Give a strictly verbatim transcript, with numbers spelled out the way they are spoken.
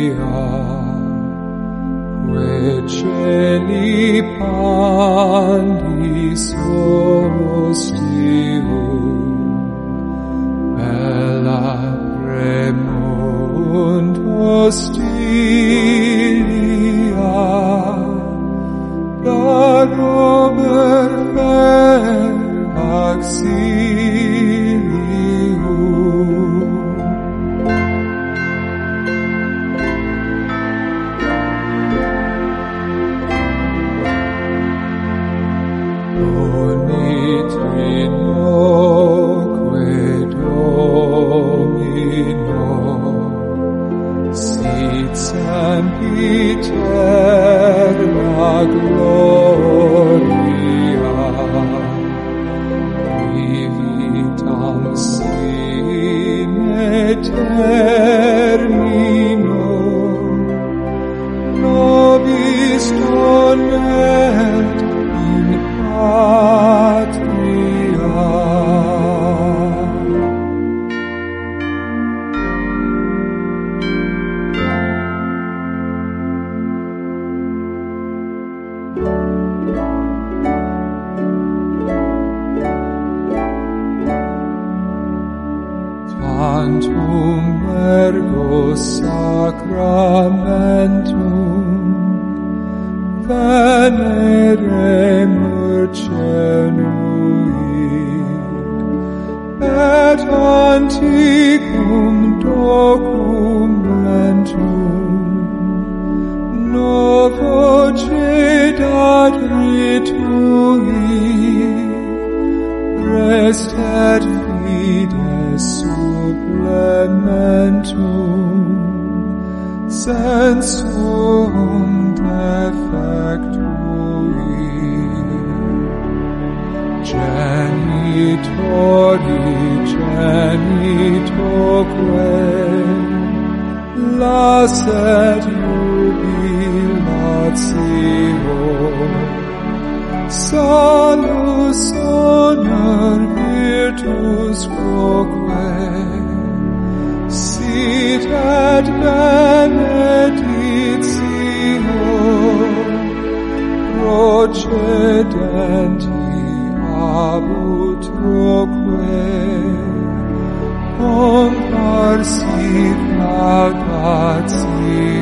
quae celi pandis ostium, bella premunt hostilia, da rober fer auxilium. Bonitinoque Domino, sit sempiterna gloria, vivitam sine termino, nobis donet in patria. Tantum ergo sacramentum veneremur cenui, et antiquum documentum novo cedat ritui, restet fides supplementum sensum defectui. Genitori genitoque lasset jubilatio, salus honor virtus quoque, sit et benedictio procedenti ab utroque, comparsit laudatio.